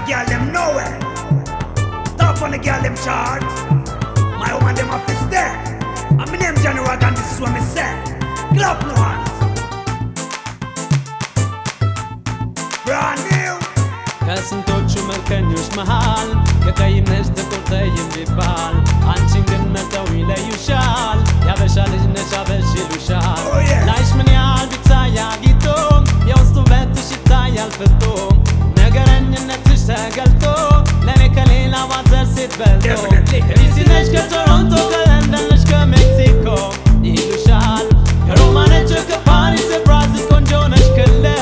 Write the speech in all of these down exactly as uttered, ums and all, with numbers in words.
girl them nowhere. Top on the girl them chart. My woman them off is there. And my name Johnny Raga and this is what me say. Clap no hands. Brand new. ከስንቶቹ መልከኞች መሃል ከቀይም ነሽ ጥቁር ጠይም ቢባል አንቺን ግን መርጠው ይለዩሻል። ያበሻ ልጅ ነሽ አበሽ ይሉሻል። ላይሽ ምን ያህል ቢታይ አጊጦ የውስጡ ውበትሽ ይታያል ፍቶ ነገረኝነትሽ ተገልጦ ለእኔ ከሌላ ማዘር ሴት በልጦ ዲሲ ነሽ ከቶሮንቶ ከለንደን ነሽ ከሜክሲኮ ይሉሻል። ከሮማ ነች ከፓሪስ ብራዚል ቆንጆ ነሽ ክለስ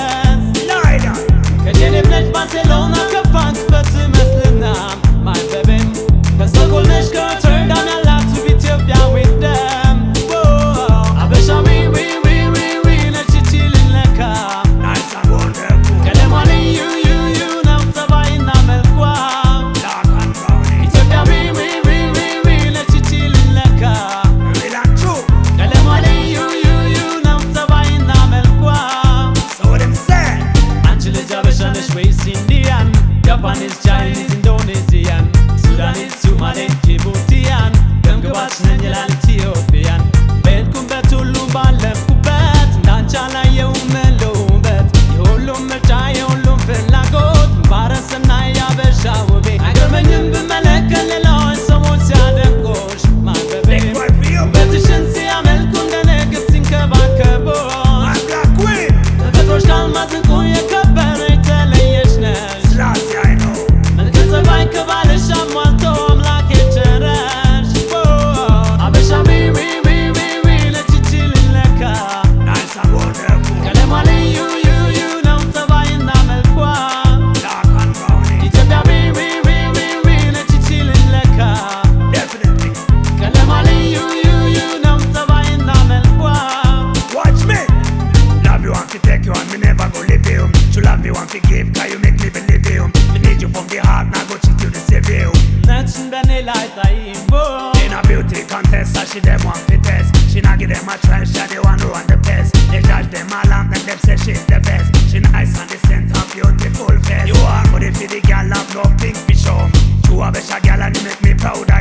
ከጄኔቭ ነች ባርሴሎና ከፍራንክፈርት መስልና my baby ከስቶክሆልም ነች ከሮተርዳም ያላችሁ ኢትዮጵያዊ ደም አበሻዊ ዊ ዊ ዊ ዊ ነች ይቺ ልጅ ለካ Nice and wonderful. ቀለሟ ልዩ ዩ ዩ ነው ጸባይና መልኳ Dark and brownie. ኢትዮጵያዊ ዊ ዊ ዊ ዊ ነች ይቺ ልጅ ለካ Real and true. ቀለሟ ልዩ ዩ ዩ ነው ጸባይና መልኳ So them say. አንቺ ልጅ አበሻ ነሽ ወይስ ኢንዲያን ጃፓኒዝ ቻይኒዝ ኢንዶኔዚያን ሱዳኒዝ ሱማሌ ጅቡቲያን ገምግባች ነኝ ይላል ኢትዮጵያን በሄድኩበት ሁሉ ባለፍኩበት እንዳንቺ አላየሁም መለው ውበት የሁሉም ምርጫ የሁሉም ፍላጎት ባረስና ያበሻ ውቤ አይገርመኝም ብመለከት ሌላዎች ሰዎች ሲያደንቁሽ ማበቤ Big boy for you. ውበትሽን ሲያመልኩ እንደ ንግሥት ሲንከባከቡሽ My black queen. ተፈጥሮሽ ካልማዝ እንቁ የከበረ የተለየሽ ነሽ Classy I know. መልከ ጸባይ ከባልሽ አሟልቶ አምላክ የቸረሽ አበሻዊ ዊ ዊ ዊ ዊ ነች ይቺ ልጅ ለካ Nice and wonderful. ቀለሟ ልዩ ዩ ዩ ነው ጸባይና መልኳ Dark and brownie. ኢትዮጵያዊ ዊ ዊ ዊ ዊ ነች ይቺ ልጅ ለካ Definitely. ቀለሟ ልዩ ዩ ዩ ነው ጸባይና መልኳ Watch me. Love you and to take you and me never go leave you. To love you and to give, cause you make me believe you. Me need you from the heart, now go cheat you to save you. ነችን በኔ ላይ ታይቦ In a beauty contest, so she them want to test. She not give them a try, she the one who want the best. They judge them all and make them say she's the best. She nice and decent and beautiful face. You are good if you the girl have love thing for sure. You have a girl and you make me proud